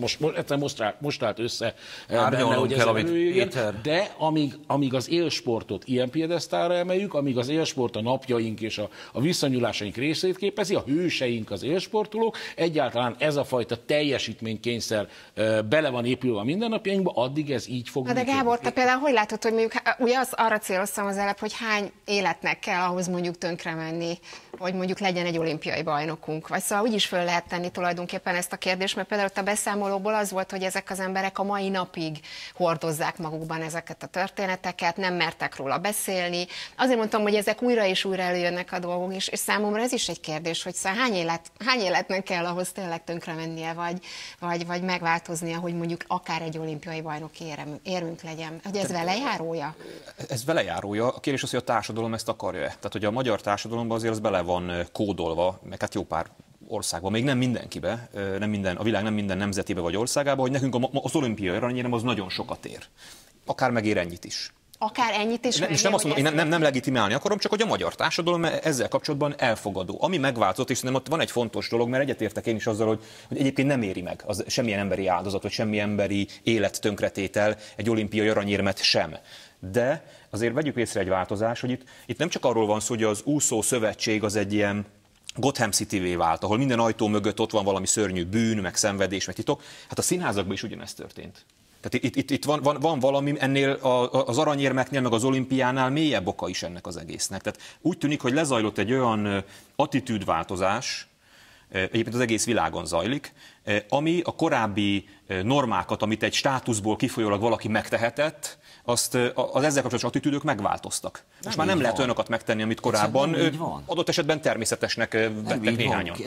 most állt össze benne, hogy ez előjön. De amíg az élsportot ilyen piedesztálra emeljük, amíg az élsport a napjaink és a visszanyúlásaink részét képezi, a hőseink az élsportolók, egyáltalán ez a fajta teljesítménykényszer bele van épülve a mindennapjainkba, addig ez így fog működni. De Gábor, te például hogy látod, hogy mondjuk, ugye arra céloztam az előbb, hogy hány életnek kell ahhoz mondjuk tönkre menni, hogy mondjuk legyen egy olimpiai bajnokunk. Vagy szóval úgy is föl lehet tenni tulajdonképpen ezt a kérdést, mert például a beszámolóból az volt, hogy ezek az emberek a mai napig hordozzák magukban ezeket a történeteket, nem mertek róla beszélni. Azért mondtam, hogy ezek újra és újra előjönnek a dolgok, és számomra ez is egy kérdés, hogy szóval hány életnek kell ahhoz tényleg tönkre mennie, vagy megváltoznia, hogy mondjuk akár egy olimpiai bajnoki érmünk legyen. Hogy ez velejárója? Ez velejárója. A kérdés az, hogy a társadalom ezt akarja-e. Tehát, hogy a magyar társadalomban azért az bele van kódolva, meg hát jó pár országban, még nem mindenkibe, a világ nem minden nemzetébe vagy országába, hogy nekünk az olimpiai aranyérem az nagyon sokat ér. Akár megér ennyit is. Akár ennyit is. És nem azt mondom, én nem legitimálni akarom, csak hogy a magyar társadalom ezzel kapcsolatban elfogadó. Ami megváltozott, és szerintem ott van egy fontos dolog, mert egyetértek én is azzal, hogy egyébként nem éri meg az semmilyen emberi áldozat, vagy semmilyen emberi élet tönkretétel, egy olimpiai aranyérmet sem. De azért vegyük észre egy változás, hogy itt nem csak arról van szó, hogy az úszó szövetség az egy ilyen Gotham City-vé vált, ahol minden ajtó mögött ott van valami szörnyű bűn, meg szenvedés, meg titok. Hát a színházakban is ugyanezt történt. Tehát itt van valami ennél az aranyérmeknél, meg az olimpiánál mélyebb oka is ennek az egésznek. Tehát úgy tűnik, hogy lezajlott egy olyan attitűdváltozás, egyébként az egész világon zajlik, ami a korábbi normákat, amit egy státuszból kifolyólag valaki megtehetett, az ezzel kapcsolatos attitűdök megváltoztak. Most már nem lehet olyanokat megtenni, amit korábban adott esetben természetesnek vettek néhányan.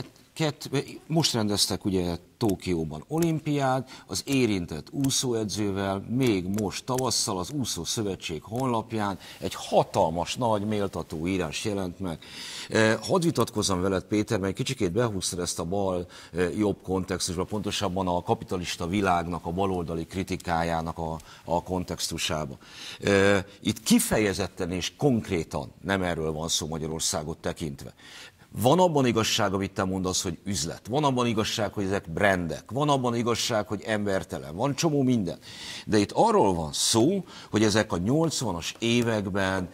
Most rendeztek ugye Tokióban olimpiád, az érintett úszóedzővel, még most tavasszal az Úszó Szövetség honlapján egy hatalmas nagy méltató írás jelent meg. Hadd vitatkozzam veled, Péter, mert kicsikét behúztad ezt a bal-jobb kontextusba, pontosabban a kapitalista világnak, a baloldali kritikájának a kontextusába. Itt kifejezetten és konkrétan nem erről van szó Magyarországot tekintve. Van abban igazság, amit te mondasz, hogy üzlet. Van abban igazság, hogy ezek brandek. Van abban igazság, hogy embertelen. Van csomó minden. De itt arról van szó, hogy ezek a 80-as években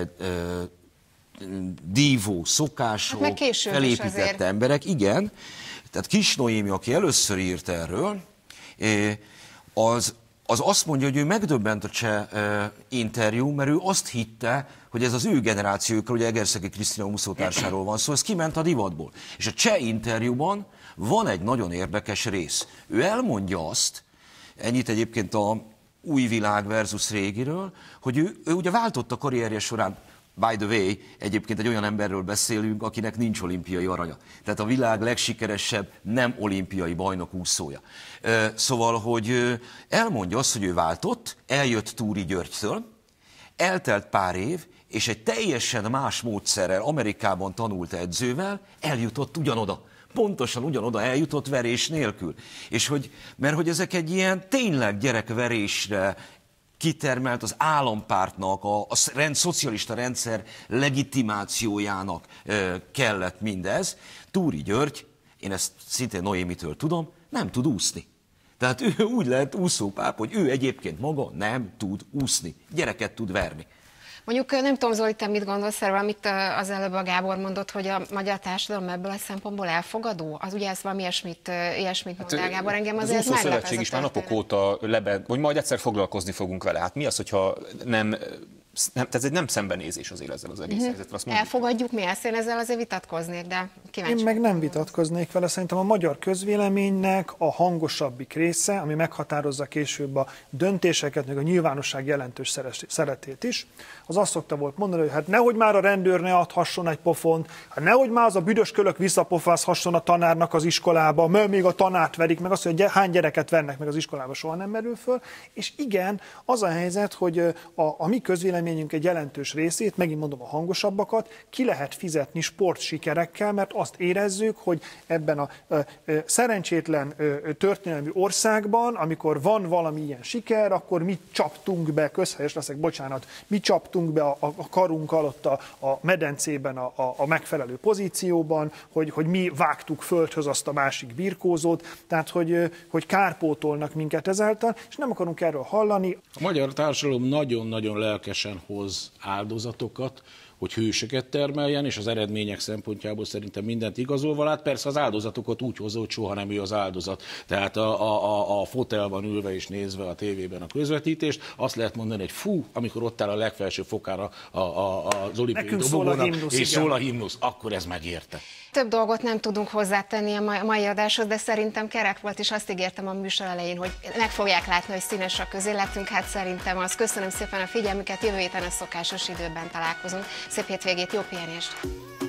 dívó szokások, felépített emberek, igen. Tehát Kis Noémi, aki először írt erről, az azt mondja, hogy ő megdöbbent a cseh interjú, mert ő azt hitte, hogy ez az ő generációkról, ugye Egerszegi Krisztina úszótársáról van szó, ez kiment a divatból. És a cseh interjúban van egy nagyon érdekes rész. Ő elmondja azt, ennyit egyébként a új világ versus régiről, hogy ő ugye váltott a karrierje során. By the way, egyébként egy olyan emberről beszélünk, akinek nincs olimpiai aranya. Tehát a világ legsikeresebb nem olimpiai bajnok úszója. Szóval, hogy elmondja azt, hogy ő váltott, eljött Túri Györgytől, eltelt pár év, és egy teljesen más módszerrel, Amerikában tanult edzővel eljutott ugyanoda. Pontosan ugyanoda eljutott verés nélkül. És mert hogy ezek egy ilyen tényleg gyerekverésre kitermelt az állampártnak, a szocialista rendszer legitimációjának kellett mindez. Túri György, én ezt szintén Noémitől tudom, nem tud úszni. Tehát ő úgy lett úszópáp, hogy ő egyébként maga nem tud úszni. Gyereket tud verni. Mondjuk nem tudom, Zoli, te mit gondolsz erről, amit az előbb a Gábor mondott, hogy a magyar társadalom ebből a szempontból elfogadó? Az ugye ez valami ilyesmit mond el, Gábor, engem azért meglep. Az Úszó Szövetség is már napok óta hogy majd egyszer foglalkozni fogunk vele. Hát mi az, hogyha tehát ez egy nem szembenézés azért ezzel az egész helyzettel. Elfogadjuk mi ezt, én ezzel azért vitatkoznék, de kíváncsi. Én meg nem vitatkoznék vele, szerintem a magyar közvéleménynek a hangosabbik része, ami meghatározza később a döntéseket, meg a nyilvánosság jelentős szeretét is, az azt szokta volt mondani, hogy hát nehogy már a rendőr ne adhasson egy pofont, hát nehogy már az a büdös kölök visszapofázhasson a tanárnak az iskolába, mert még a tanárt verik, meg azt, hogy hány gyereket vernek meg az iskolába, soha nem merül föl. És igen, az a helyzet, hogy a mi közvélemény eredményünk egy jelentős részét, megint mondom a hangosabbakat, ki lehet fizetni sportsikerekkel, mert azt érezzük, hogy ebben a szerencsétlen történelmi országban, amikor van valami ilyen siker, akkor mi csaptunk be, közhelyes leszek, bocsánat, mi csaptunk be a karunkkal ott a medencében a megfelelő pozícióban, hogy mi vágtuk földhöz azt a másik birkózót, tehát hogy kárpótolnak minket ezáltal, és nem akarunk erről hallani. A magyar társadalom nagyon-nagyon lelkesen hoz áldozatokat, hogy hősöket termeljen, és az eredmények szempontjából szerintem mindent igazolva lát. Persze az áldozatokat úgy hozza, hogy soha nem ő az áldozat. Tehát a fotelban ülve és nézve a tévében a közvetítést, azt lehet mondani, hogy fú, amikor ott áll a legfelső fokára az olimpiai dobogónak, és szól a himnusz, akkor ez megérte. Több dolgot nem tudunk hozzátenni a mai adáshoz, de szerintem kerek volt, és azt ígértem a műsor elején, hogy meg fogják látni, hogy színes a közéletünk. Hát szerintem az. Köszönöm szépen a figyelmüket, jövő héten a szokásos időben találkozunk. Szép hétvégét, jó pihenést!